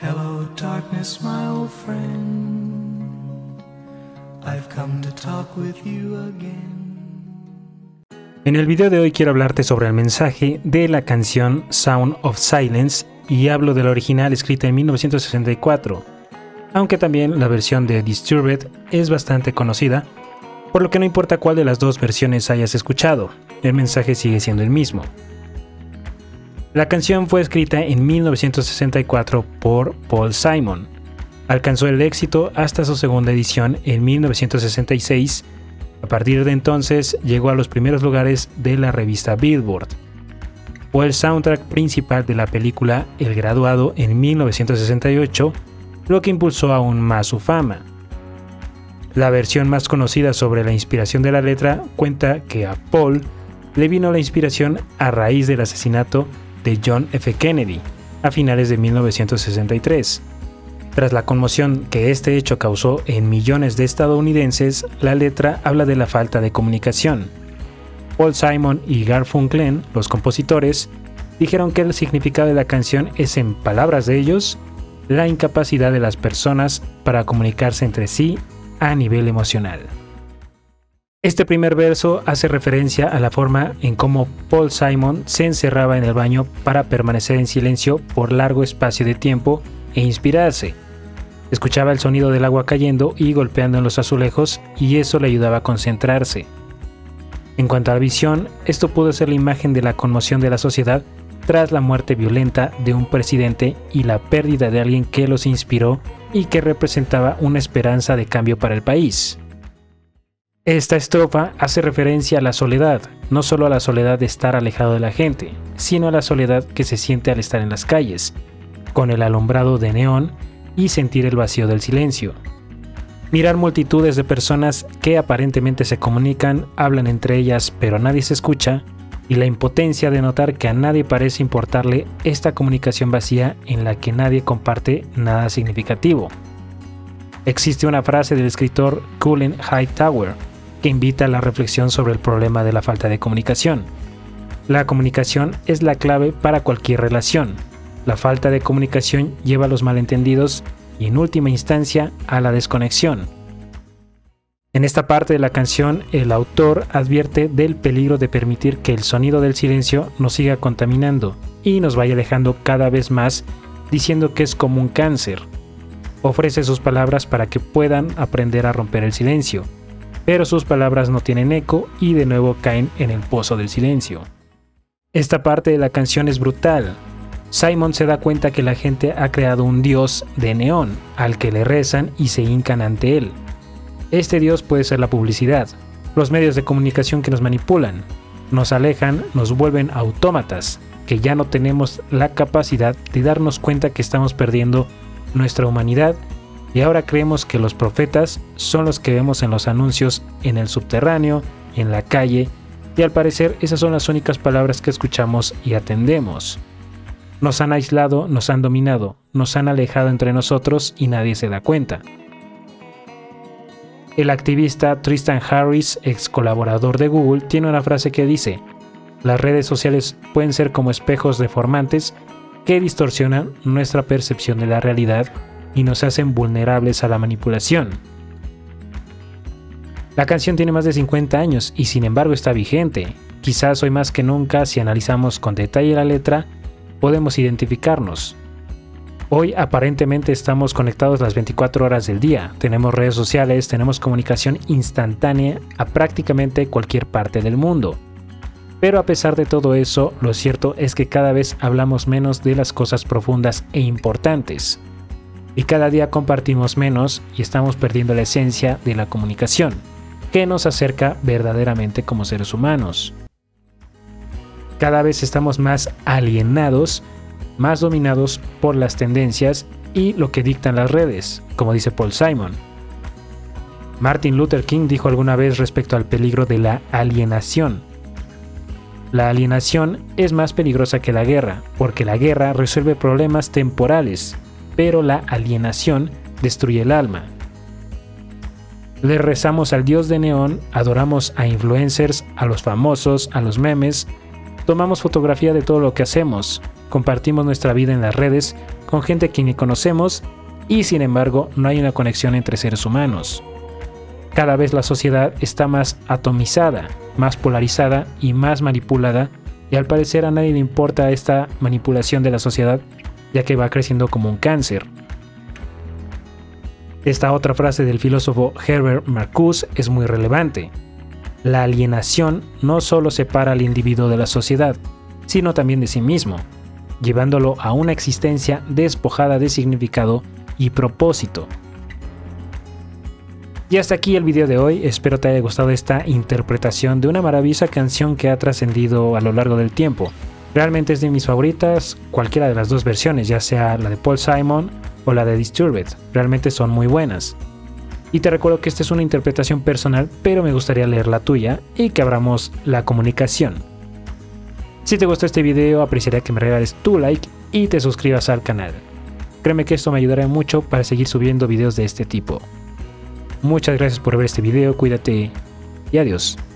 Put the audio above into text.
Hello darkness, my old friend. I've come to talk with you again. En el video de hoy quiero hablarte sobre el mensaje de la canción Sound of Silence y hablo de la original escrita en 1964, aunque también la versión de Disturbed es bastante conocida, por lo que no importa cuál de las dos versiones hayas escuchado, el mensaje sigue siendo el mismo. La canción fue escrita en 1964 por Paul Simon. Alcanzó el éxito hasta su segunda edición en 1966. A partir de entonces llegó a los primeros lugares de la revista Billboard. Fue el soundtrack principal de la película El Graduado en 1968, lo que impulsó aún más su fama. La versión más conocida sobre la inspiración de la letra cuenta que a Paul le vino la inspiración a raíz del asesinato de John F. Kennedy a finales de 1963. Tras la conmoción que este hecho causó en millones de estadounidenses, la letra habla de la falta de comunicación. Paul Simon y Garfunkel, los compositores, dijeron que el significado de la canción es, en palabras de ellos, la incapacidad de las personas para comunicarse entre sí a nivel emocional. Este primer verso hace referencia a la forma en cómo Paul Simon se encerraba en el baño para permanecer en silencio por largo espacio de tiempo e inspirarse. Escuchaba el sonido del agua cayendo y golpeando en los azulejos y eso le ayudaba a concentrarse. En cuanto a la visión, esto pudo ser la imagen de la conmoción de la sociedad tras la muerte violenta de un presidente y la pérdida de alguien que los inspiró y que representaba una esperanza de cambio para el país. Esta estrofa hace referencia a la soledad, no solo a la soledad de estar alejado de la gente, sino a la soledad que se siente al estar en las calles, con el alumbrado de neón y sentir el vacío del silencio. Mirar multitudes de personas que aparentemente se comunican, hablan entre ellas pero nadie se escucha, y la impotencia de notar que a nadie parece importarle esta comunicación vacía en la que nadie comparte nada significativo. Existe una frase del escritor Colin Hightower que invita a la reflexión sobre el problema de la falta de comunicación. La comunicación es la clave para cualquier relación. La falta de comunicación lleva a los malentendidos y, en última instancia, a la desconexión. En esta parte de la canción, el autor advierte del peligro de permitir que el sonido del silencio nos siga contaminando y nos vaya alejando cada vez más, diciendo que es como un cáncer. Ofrece sus palabras para que puedan aprender a romper el silencio, pero sus palabras no tienen eco y de nuevo caen en el pozo del silencio. Esta parte de la canción es brutal. Simon se da cuenta que la gente ha creado un dios de neón al que le rezan y se hincan ante él. Este dios puede ser la publicidad, los medios de comunicación que nos manipulan, nos alejan, nos vuelven autómatas, que ya no tenemos la capacidad de darnos cuenta que estamos perdiendo nuestra humanidad y ahora creemos que los profetas son los que vemos en los anuncios en el subterráneo, en la calle, y al parecer esas son las únicas palabras que escuchamos y atendemos. Nos han aislado, nos han dominado, nos han alejado entre nosotros y nadie se da cuenta. El activista Tristan Harris, ex colaborador de Google, tiene una frase que dice: las redes sociales pueden ser como espejos deformantes que distorsionan nuestra percepción de la realidad y nos hacen vulnerables a la manipulación. La canción tiene más de 50 años y sin embargo está vigente. Quizás hoy más que nunca, si analizamos con detalle la letra, podemos identificarnos. Hoy aparentemente estamos conectados las 24 horas del día, tenemos redes sociales, tenemos comunicación instantánea a prácticamente cualquier parte del mundo. Pero a pesar de todo eso, lo cierto es que cada vez hablamos menos de las cosas profundas e importantes. Y cada día compartimos menos y estamos perdiendo la esencia de la comunicación, que nos acerca verdaderamente como seres humanos. Cada vez estamos más alienados, más dominados por las tendencias y lo que dictan las redes, como dice Paul Simon. Martin Luther King dijo alguna vez respecto al peligro de la alienación: la alienación es más peligrosa que la guerra, porque la guerra resuelve problemas temporales, pero la alienación destruye el alma. Le rezamos al dios de neón, adoramos a influencers, a los famosos, a los memes, tomamos fotografía de todo lo que hacemos, compartimos nuestra vida en las redes con gente que ni conocemos y sin embargo no hay una conexión entre seres humanos. Cada vez la sociedad está más atomizada, más polarizada y más manipulada, y al parecer a nadie le importa esta manipulación de la sociedad, ya que va creciendo como un cáncer. Esta otra frase del filósofo Herbert Marcuse es muy relevante. La alienación no solo separa al individuo de la sociedad, sino también de sí mismo, llevándolo a una existencia despojada de significado y propósito. Y hasta aquí el video de hoy, espero te haya gustado esta interpretación de una maravillosa canción que ha trascendido a lo largo del tiempo. Realmente es de mis favoritas, cualquiera de las dos versiones, ya sea la de Paul Simon o la de Disturbed, realmente son muy buenas. Y te recuerdo que esta es una interpretación personal, pero me gustaría leer la tuya y que abramos la comunicación. Si te gustó este video, apreciaría que me regales tu like y te suscribas al canal. Créeme que esto me ayudará mucho para seguir subiendo videos de este tipo. Muchas gracias por ver este video, cuídate y adiós.